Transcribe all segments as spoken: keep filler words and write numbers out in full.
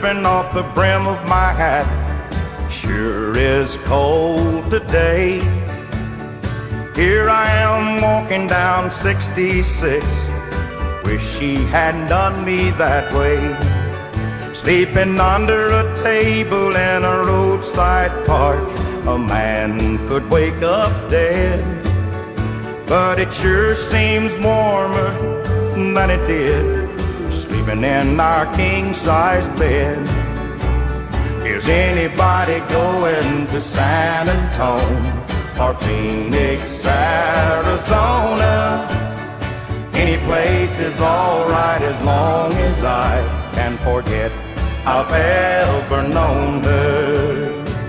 dripping off the brim of my hat. Sure is cold today. Here I am walking down sixty-six. Wish she hadn't done me that way. Sleeping under a table in a roadside park. A man could wake up dead, but it sure seems warmer than it did sleeping in our king-size bed. Is anybody going to San Antone or Phoenix, Arizona? Any place is alright as long as I can forget I've ever known her.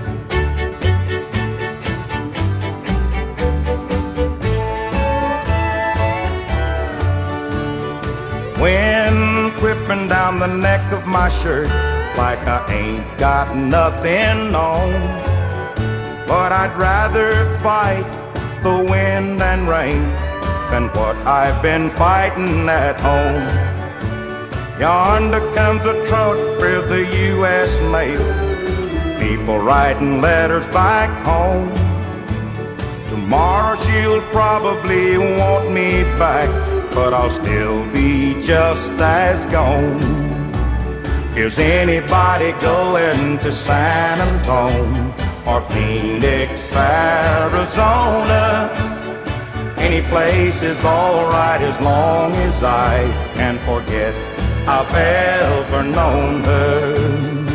Wind whipping down the neck of my shirt like I ain't got nothing on. But I'd rather fight the wind and rain than what I've been fighting at home. Yonder comes a truck with the U S mail, people writing letters back home. Tomorrow she'll probably want me back, but I'll still be just as gone. Is anybody going to San Antone or Phoenix, Arizona? Any place is alright as long as I can forget I've ever known her.